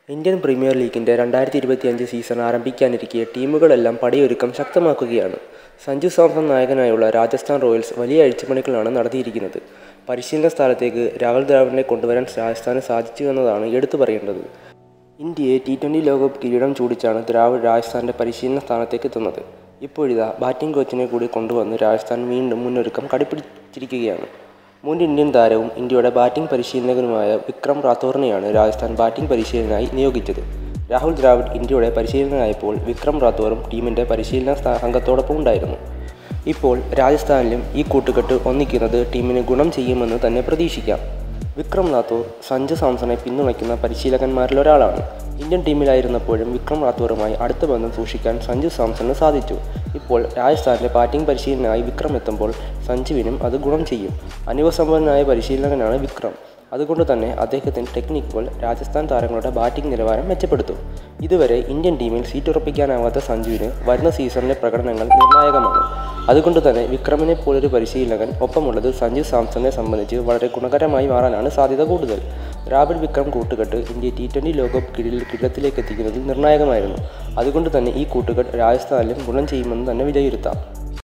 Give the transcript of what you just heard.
Indian premier ലീഗിൻ്റെ 2025 season ആരംഭിക്കാനിരിക്കെ ടീമുകളെല്ലാം പടയൊരുക്കം ശക്തമാക്കുകയാണ്. സഞ്ജു സാംസൺ നായകനായുള്ള രാജസ്ഥാൻ റോയൽസ് വലിയ അഴിച്ചുപണികളാണ് നടത്തിയിരിക്കുന്നത്. പരിശീലന സ്ഥാനത്തേക്ക് രാഹുൽ ദ്രാവിഡിനെ കൊണ്ടുവരാൻ രാജസ്ഥാന് സാധിച്ചു എന്നതാണ് എടുത്തു പറയേണ്ടത്. ഇന്ത്യയെ T20 ലോകകപ്പ് കിരീടം ചൂടിച്ചാണ് ദ്രാവിഡ് രാജസ്ഥാൻ്റെ പരിശീലന സ്ഥാനത്തേക്ക് എത്തുന്നത്. ഇപ്പോഴിതാ ബാറ്റിംഗ് കോച്ചിനെ കൂടി കൊണ്ടുവന്ന് രാജസ്ഥാൻ വീണ്ടും മുന്നൊരുക്കം കടുപ്പിച്ചിരിക്കുകയാണ്. മുൻ ഇന്ത്യൻ താരവും ഇന്ത്യയുടെ ബാറ്റിംഗ് പരിശീലകനുമായ വിക്രം റാത്തോറിനെയാണ് രാജസ്ഥാൻ ബാറ്റിംഗ് പരിശീലകനായി നിയോഗിച്ചത്. രാഹുൽ ദ്രാവിഡ് ഇന്ത്യയുടെ പരിശീലകനായപ്പോൾ വിക്രം റാത്തോറും ടീമിൻ്റെ പരിശീലന സംഘത്തോടൊപ്പം ഉണ്ടായിരുന്നു. ഇപ്പോൾ രാജസ്ഥാനിലും ഈ കൂട്ടുകെട്ട് ഒന്നിക്കുന്നത് ടീമിന് ഗുണം ചെയ്യുമെന്ന് തന്നെ പ്രതീക്ഷിക്കാം. വിക്രം റാത്തോർ സഞ്ജു സാംസണെ പിന്തുണയ്ക്കുന്ന പരിശീലകന്മാരിലൊരാളാണ്. ഇന്ത്യൻ ടീമിലായിരുന്നപ്പോഴും വിക്രം റാത്തോറുമായി അടുത്ത ബന്ധം സൂക്ഷിക്കാൻ സഞ്ജു സാംസണിന് സാധിച്ചു. ഇപ്പോൾ രാജസ്ഥാനിലെ ബാറ്റിംഗ് പരിശീലകനായി വിക്രം എത്തുമ്പോൾ സഞ്ജുവിനും അത് ഗുണം ചെയ്യും. അനുഭവസമ്പന്നനായ പരിശീലകനാണ് വിക്രം. അതുകൊണ്ട് തന്നെ അദ്ദേഹത്തിൻ്റെ ടെക്നിക്കുകൾ രാജസ്ഥാൻ താരങ്ങളുടെ ബാറ്റിംഗ് നിലവാരം മെച്ചപ്പെടുത്തും. ഇതുവരെ ഇന്ത്യൻ ടീമിൽ സീറ്റുറപ്പിക്കാനാവാത്ത സഞ്ജുവിന് വരുന്ന സീസണിലെ പ്രകടനങ്ങൾ നിർണായകമാണ്. അതുകൊണ്ട് തന്നെ വിക്രമിനെ പോലൊരു പരിശീലകൻ ഒപ്പമുള്ളത് സഞ്ജു സാംസണിനെ സംബന്ധിച്ച് വളരെ ഗുണകരമായി മാറാനാണ് സാധ്യത കൂടുതൽ. ദ്രാവിഡ് വിക്രം കൂട്ടുകെട്ട് ഇന്ത്യയെ T20 ലോകകപ്പ് കിരീടത്തിലേക്ക് എത്തിക്കുന്നതിൽ നിർണായകമായിരുന്നു. അതുകൊണ്ട് തന്നെ ഈ കൂട്ടുകെട്ട് രാജസ്ഥാനിലും ഗുണം ചെയ്യുമെന്ന് തന്നെ വിലയിരുത്താം.